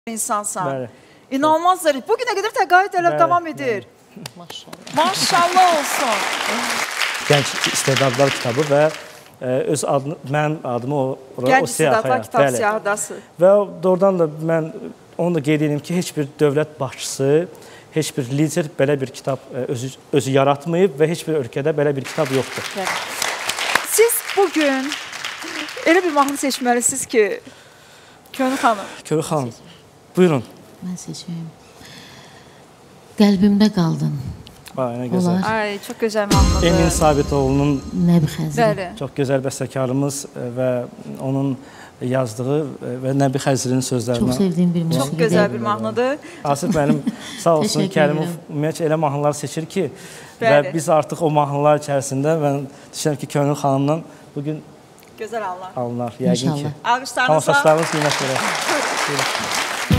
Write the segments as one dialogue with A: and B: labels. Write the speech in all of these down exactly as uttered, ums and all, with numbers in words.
A: insansan.
B: Bəli.
A: İnanılmaz zarif. Bugünə qədər təqaüd eləb devam edir.
C: Maşallah.
A: Maşallah olsun.
B: Gənc İstedadlar kitabı və e, öz adını, mənim adımı o, o
A: Gənc
B: siyahıya.
A: İstedadlar kitab siyahıdası.
B: Və doğrudan da mən onu da qeyd edeyim ki, heç bir dövlət başçısı, heç bir lider belə bir kitab özü, özü yaratmayıb və heç bir ölkədə belə bir kitab yoxdur.
A: Siz bugün elə bir mahnı seçməlisiniz ki, Könül xanım.
B: Könül xanım, buyurun.
C: Mən seçeyim. Qəlbimdə qaldın.
B: Ay, nə gözəl.
A: Ay, çox gözəl mahnıdır.
B: Emin Sabitoğlu'nun
C: Nəbi Xəzri.
B: Çox gözəl bəstəkarımız və onun yazdığı və Nəbi Xəzrinin sözlərinə.
C: Çox sevdiyim bir musiqi.
A: Çox gözəl bir mahnıdır.
B: Asif mənim sağ olsun Kərimov ümumiyyətlə elə mahnılar seçir ki, və biz artıq o mahnılar içərisində mən düşünürəm ki, Könül xanımdan bugün
A: gözəl anlar.
B: Alınar, yəqin ki.
A: Alqışlarınızla.
B: Tamaşaçılarımız qiymət verər.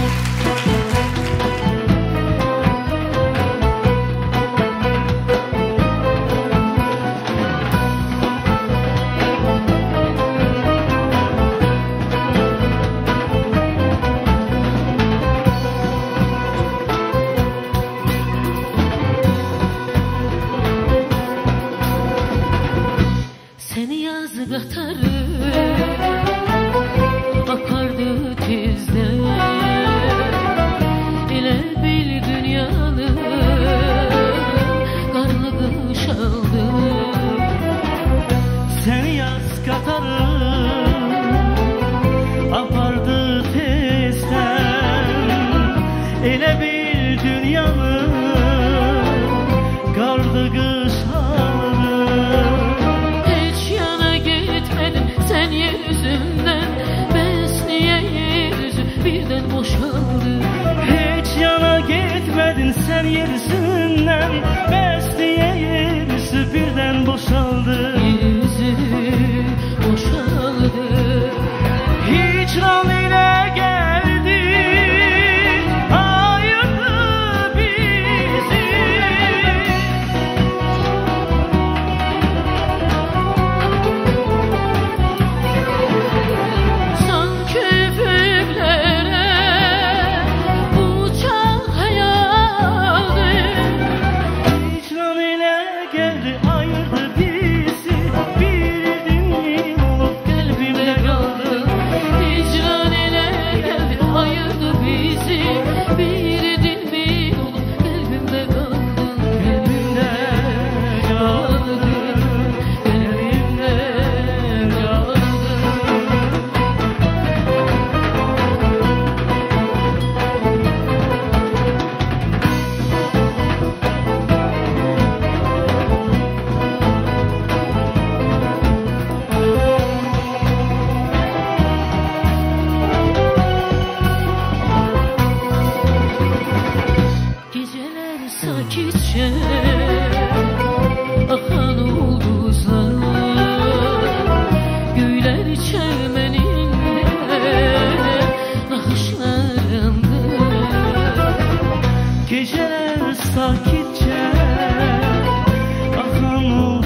D: Sen yerisinden bes diye yerisi birden boşaldı.
C: Yüzü boşaldı.
D: Hicran ile geldi, ayırdı bizi.
C: Sanki üfüklere uçan hayal.
D: Hicran ile geldi, ayırdı bizi. Bildin mi olup kalbimde kaldı.
C: Hicran ile geldi, ayırdı bizi. Bildin mi olup kalbimde kaldın.
D: Kalbimde kaldı, kalbimde kaldı.
C: Geceler sakitçe akan ulduzlar, göyler çemeninde nakışlarında.
D: Geceler sakitçe akan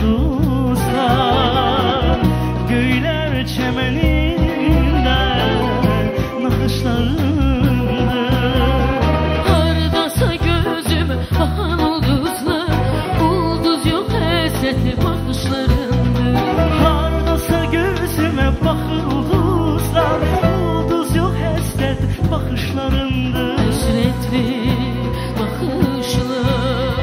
D: ulduzlar, göyler çemeninde nakışlarında.
C: Hardasa gözüme bakan ulduzlar, ulduz yok hasretli bakışlarında.
D: Hardasa gözüme bakır ulduzlar, ulduz yok hasret bakışlarında.
C: Hasretli bakışlar.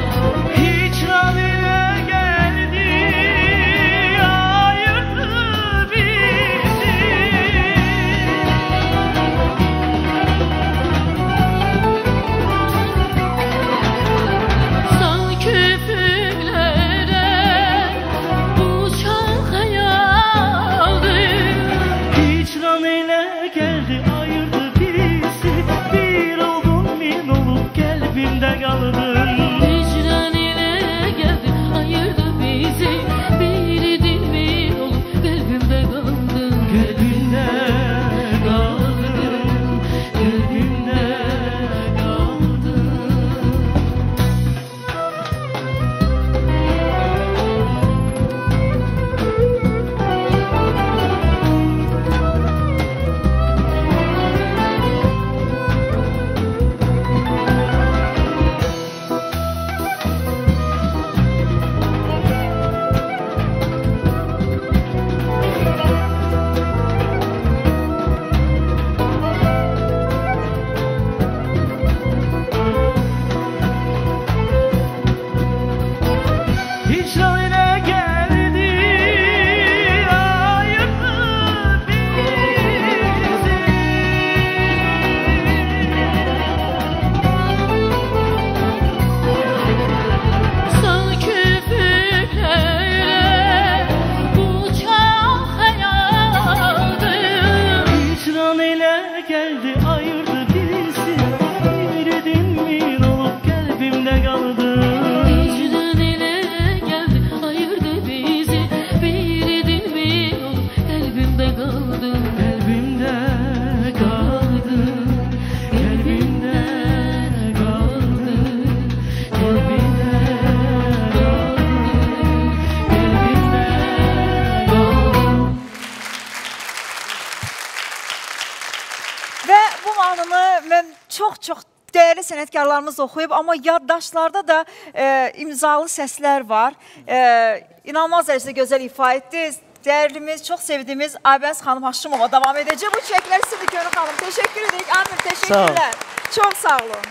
A: çox-çox dəyərli sənətkarlarımız oxuyub, amma yaddaşlarda da e, imzalı səslər var. E, İnanılmaz dərəcədə gözəl ifa etdiniz. Dəyərlimiz, çox sevdiyimiz Aybəniz xanım Haşimova davam edəcək. Bu çiçəklər sizdir Gönül xanım. Təşəkkür edirik. Amir, təşəkkürlər. Çox sağ olun.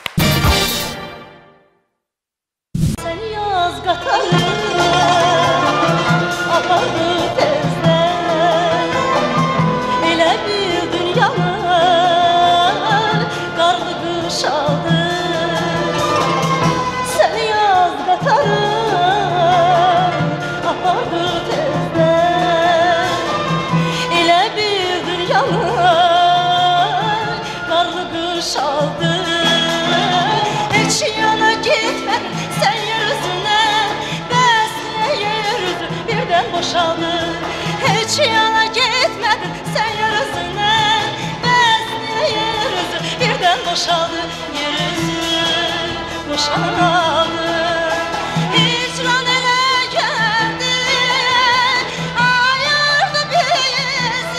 E: Sen yaz qatarı apardı tezdən, elə bir dünyanın qarlı qış aldı. Sen yaz qatarı apardı tezdən, elə bir dünyanın qarlı qış aldı. Heç yana gitmedin sen yeryüzüne, bəs niye yeryüzü birden boşaldı? Heç yana gitmedin sen yeryüzüne, bəs niye yeryüzü birden boşaldı? Yeryüzü boşaldı. Hicran ele geldi, ayırdı bizi.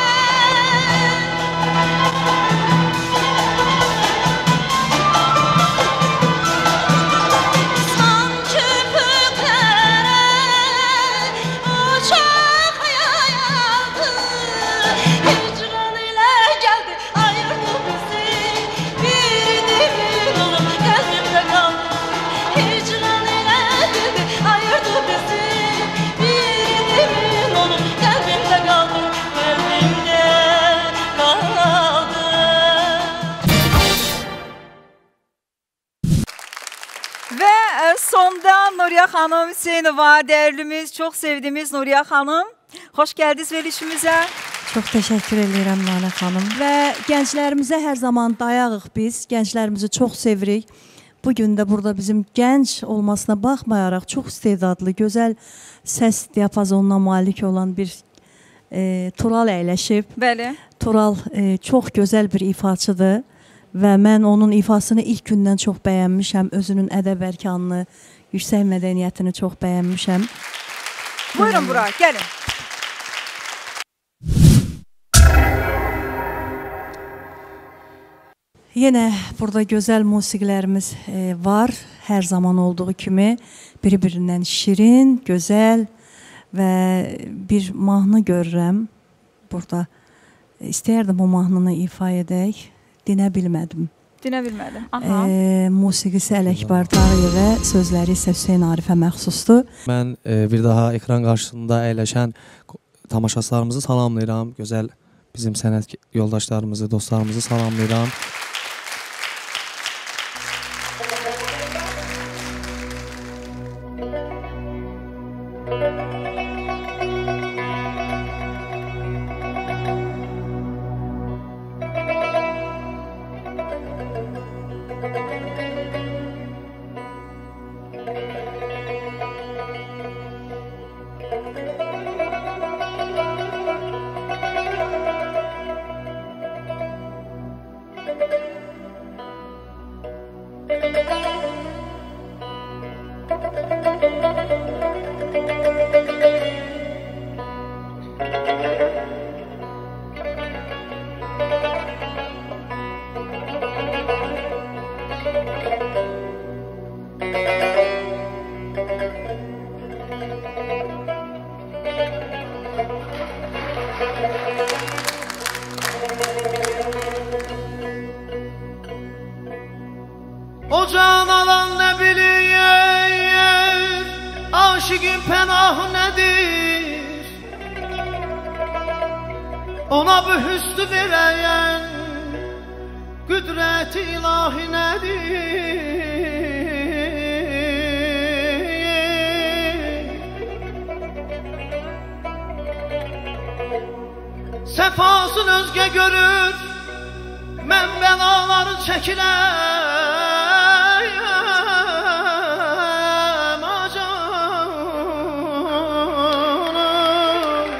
A: Sonda Nuriye Hanım Hüseynova, dəyərlimiz, çox sevdiyimiz Nuriye Hanım. Xoş gəldiniz verilişimizə.
F: Çox təşəkkür edirəm Nana xanım. Və gənclərimizə hər zaman dayağıq biz. Gənclərimizi çox sevirik. Bugün də burada bizim gənc olmasına baxmayaraq çox istedadlı, gözəl səs diapazonuna malik olan bir e, Tural əyləşib.
A: Bəli.
F: Tural e, çox gözəl bir ifaçıdır. Və mən onun ifasını ilk gündən çox bəyənmişəm. Özünün ədəb ərkanını, yüksək mədəniyyətini çox bəyənmişəm.
A: Buyurun bura, gəlin.
F: Yenə burada gözəl musiqilərimiz e, var. Hər zaman olduğu kimi bir-birindən şirin, gözəl və bir mahnı görürəm. Burada istəyərdim o mahnını ifa edək. Dinə bilmədim.
A: Dinə bilmədim. Aha.
F: E, musiqisi Ələkbar Tağıyevə, sözləri isə Hüseyn Arifə məxsusdur.
G: Mən e, bir daha ekran qarşısında əyləşən tamaşaçılarımızı salamlayıram. Gözəl bizim sənət yoldaşlarımızı, dostlarımızı salamlayıram.
H: O can alan ne bilir, aşıkın penahı nedir? Ona bu hüsnü veren kudret-i ilahi nedir? Sefasın özge görür, mən bəlaları çəkirəm acanım.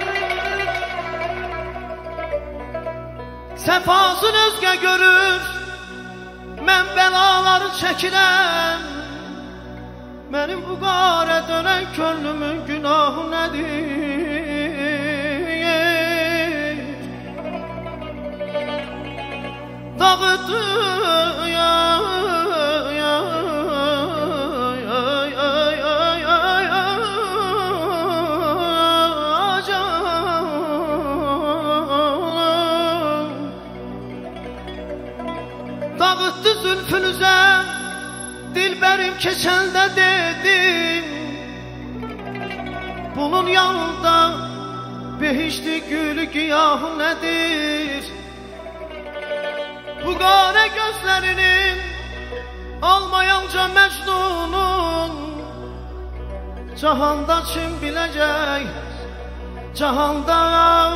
H: Sefasın özge görür, mən bəlaları çəkirəm. Mənim bu qarə dönən könlümün günahı nədir? dağıtı ya ya ay ay ay ay canım dağıttı zülfünüze dilberim keçende dedim bunun yanında behişti gülü giyahı nedir? Bu gare gözlerinin almayanca Mecnun'un cahanda kim bilecek? Cahanda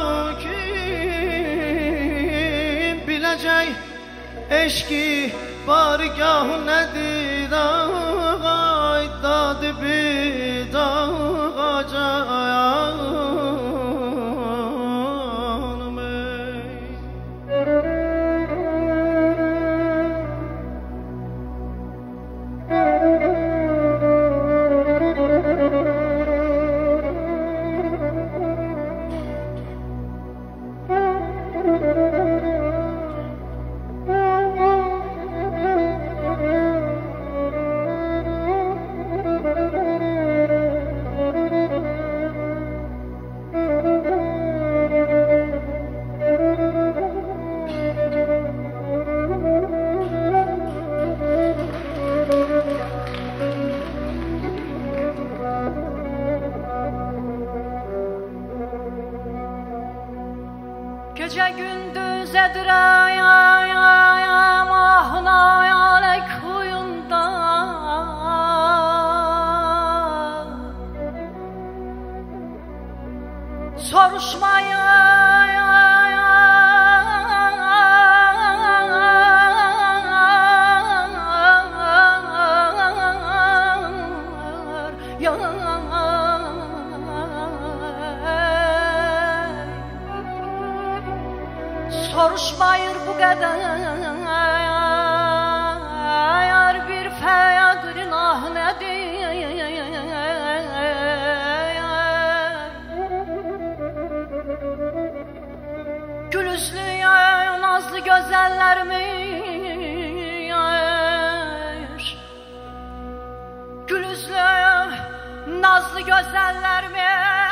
H: kim bilecek? Eşki barigahı nedir? Ay dadı bir dağacağım ey.
E: Gece gündüz edireyim ahına yalek huyunda soruşmayın soruşmayır bu kadar bir feyadır nah nedir gülüzlü ya nazlı güzeller mi gülüzlü nazlı güzeller mi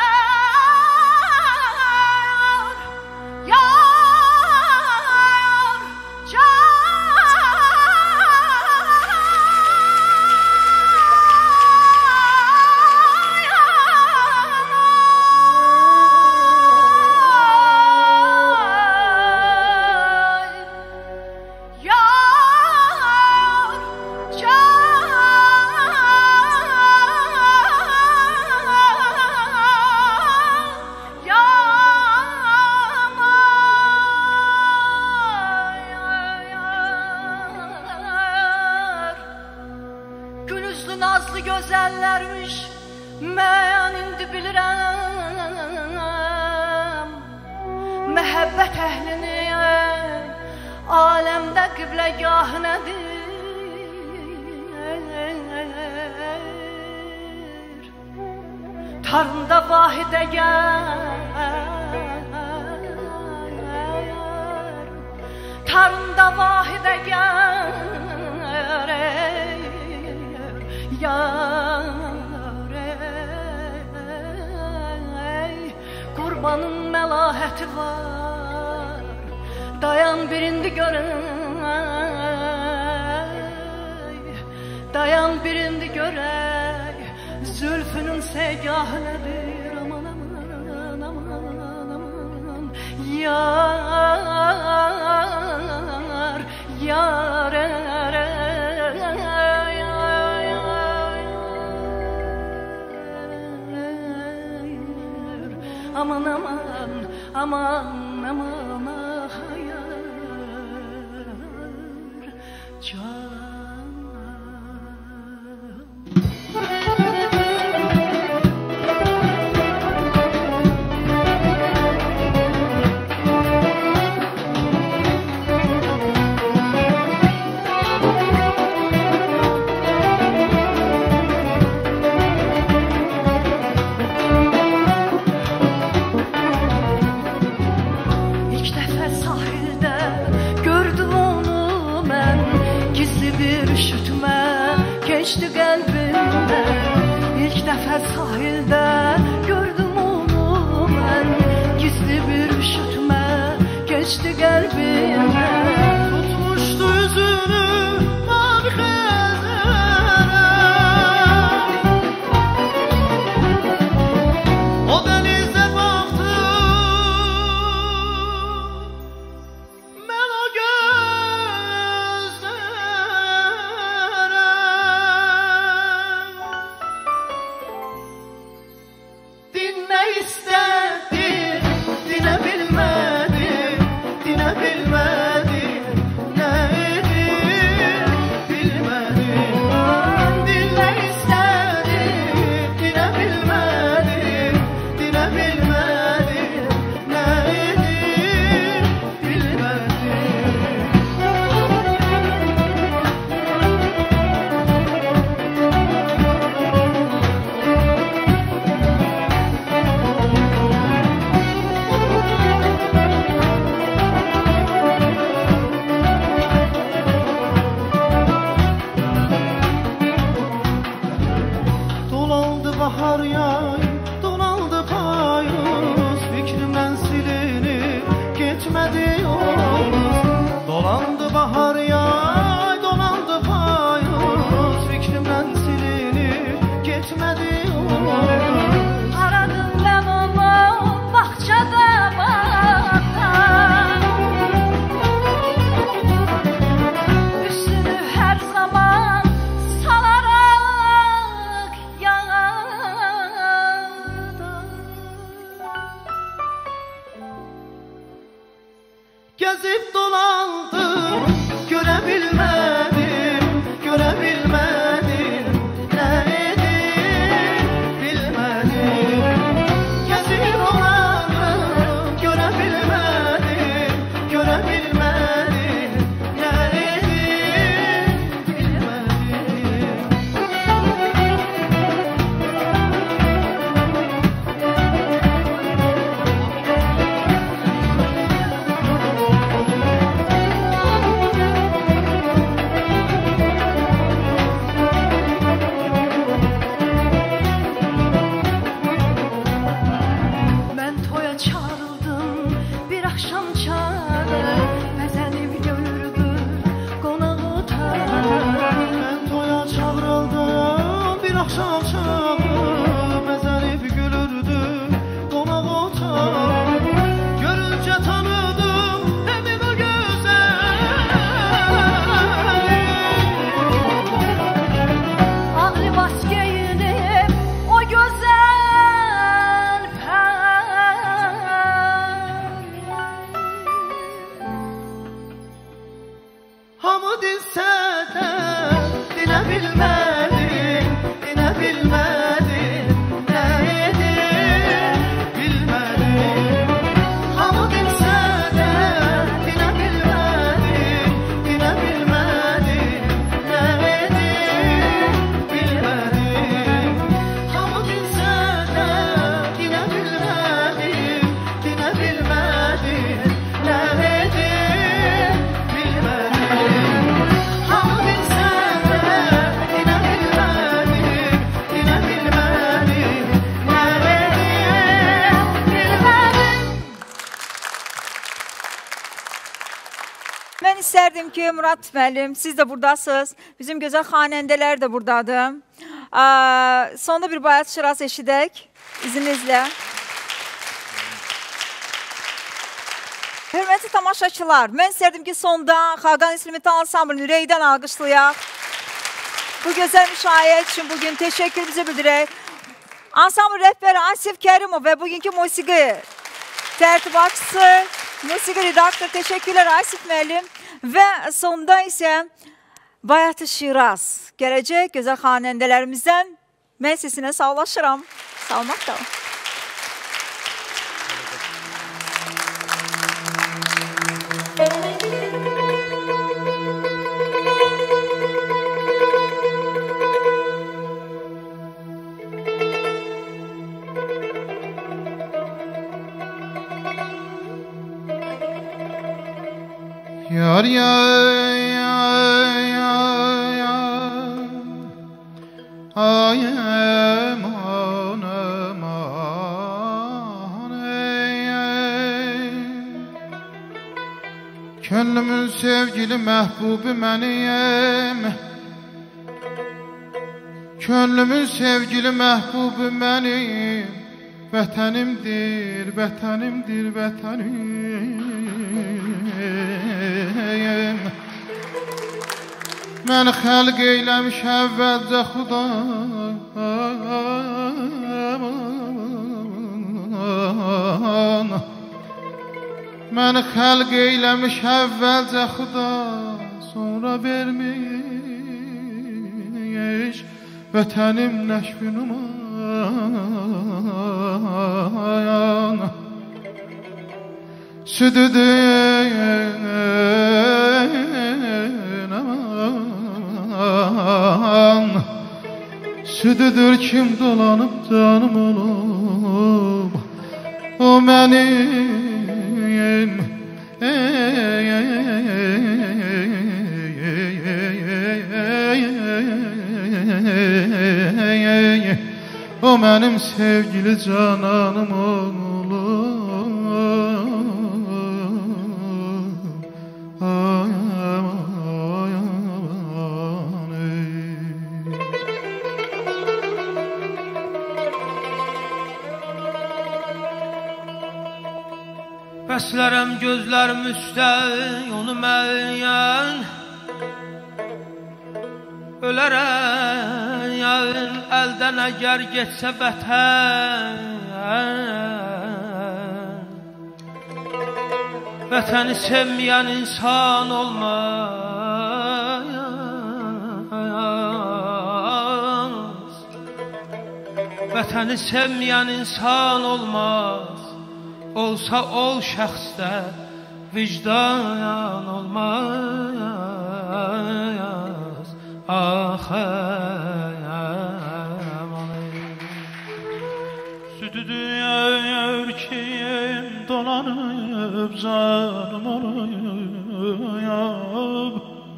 E: nazlı gözellermiş mən indi bilirəm məhəbbət əhlini aləmdə qibləgah nədir tarında vahidə gəl tarında vahidə gəl yar ey qurbanın məlahəti var dayan birindi görək dayan birindi görək zülfünün segahı nədir aman aman aman aman yar yar aman aman aman aman hayır can İlk dəfə sahildə gördüm onu üşütme geçti kalbimden. İlk defa sahilde gördüm onu ben. Gizli bir üşütme geçti kalbimden.
H: Tutmuştu yüzünü mavi xəzərə. O dənizə baxdım, mən o gözlərə. Dinmək istədim, dinə bilmədim, dinə bilmədim. Nə edim, bilmədim. Dinmək istədim, dinə bilmədim, dinə bilmədim. Nə edim, bilmədim. Dolandı bahar yay, dolandı payız. Fikrimden silinip geçmedi yolumuz. Dolandı bahar yay, dolandı payız. Fikrimden silinip geçmedi yolumuz.
E: Aradım ben onu bahçede bağda. Üstünü her zaman salarak yağda.
H: Gezip dolandım, görebilmedim, görebilmedim. Ne edim, bilmedim. Gezip dolandım, görebilmedim, görebilmedim. Ne edim, bilmedim.
E: Ben toya çağrıldım bir akşam çağrı. Bezenip görürdü konağı otarı.
H: Ben toya çağrıldım, bir akşam çağı bezenip gülürdü qonaq otağı. Görünce tanıdım hemen o güzel.
E: Ağ libas giyinip o güzel pər.
H: Hamı dinsə də dinə bilmədim, dinə bilmədim. Nə edim, bilmədim. Hamı dinsə də dinə bilmədim, dinə bilmədim. Nə edim, bilmədim. Hamı dinsə də dinə bilmədim, dinə bilmədim. Nə edim, bilmədim. Hamı dinsə də dinə bilmədim, dinə bilmədim. Nə edim, bilmədim.
A: Mən istərdim ki, Murad müəllim, siz də buradasınız. Bizim gözəl xanəndələr də buradadır. Aa, sonda bir Bayat Şiraz eşidək, izinizlə. Hörmətli tamaşaçılar, mən istərdim ki, sonda Xaqan İnstrumental Ansamblını ürəkdən alqışlayaq. Bu gözəl müşayiət üçün bugün təşəkkürümüzü bildirək. Ansambl rəhbəri Asif Kərimov və bugünkü musiqi tərtibatçısı, musiqi redaktor, təşəkkürlər Asif müəllim. Və sonda isə Bayat Şiraz gələcək gözəl xanəndələrimizdən. Mən sizinlə sağlaşıram. Salmaq da.
H: Yar yar yar yar yar
I: Ay aman aman ey, ey. Könlümün sevgili məhbubu mənim, könlümün sevgili məhbubu mənim, vətənimdir, vətənimdir, vətənim. Mən xəlq eyləmiş əvvəlcə xuda, mən xəlq eyləmiş əvvəlcə xuda, sonra vermiş vətənim nəşvin uman. Südüdün aman, südüdür kim dolanıp canım olub, o mənim, ey, ey, ey, o mənim sevgili cananım olub.
J: Bəslərəm gözlərim üstə onu müəyyən, ölərəm əldən əgər getsə vətən, vətəni sevməyən insan olmaz, vətəni sevməyən insan olmaz. Olsa ol şəxsdə vicdan olmaz. Ah əmanım,
D: Südüdür kim dolanıp canım olub,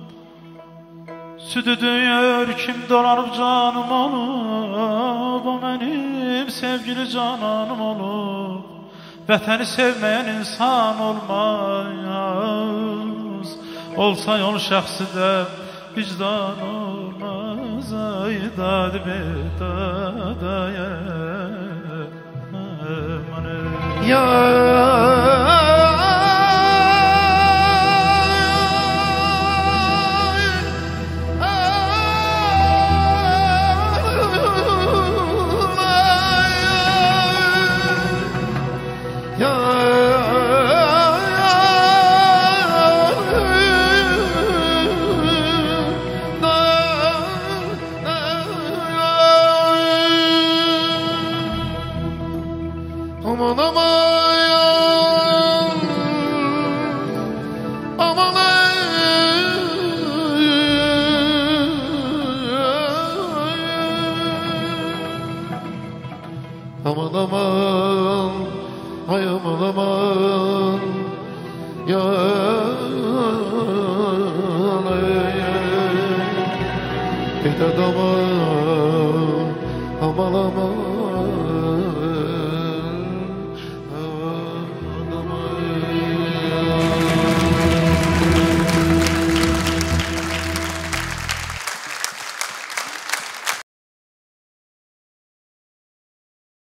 D: südüdür kim dolanıp canım olub, o mənim sevgili cananım olub. Vətəni sevməyən insan olmaz, olsa yol şəxsi də vicdan olmaz. Ay dadı bedadaya
I: ya aman aman, aman aman aman, ay aman aman, ya bir de aman aman aman.